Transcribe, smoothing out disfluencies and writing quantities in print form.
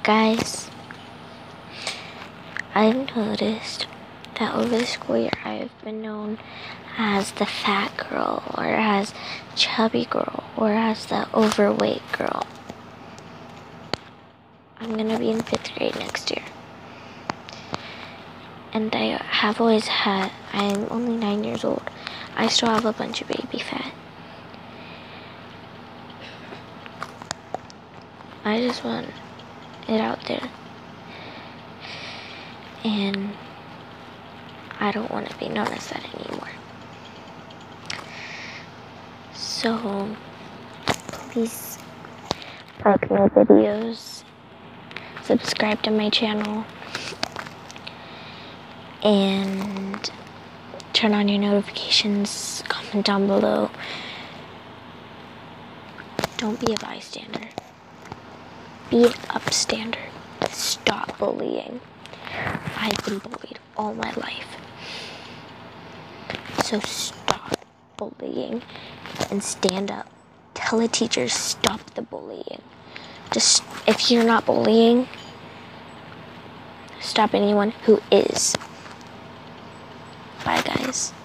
Guys, I've noticed that over the school year I've been known as the fat girl, or as chubby girl, or as the overweight girl. I'm gonna be in 5th grade next year. And I have always had, I'm only 9 years old. I still have a bunch of baby fat. I just want it out there. And I don't want to be known as that anymore. So, please like my videos, subscribe to my channel, and turn on your notifications, comment down below. Don't be a bystander. Be an upstander. Stop bullying. I've been bullied all my life. So stop bullying and stand up. Tell the teachers stop the bullying. Just, if you're not bullying, stop anyone who is. Bye, guys.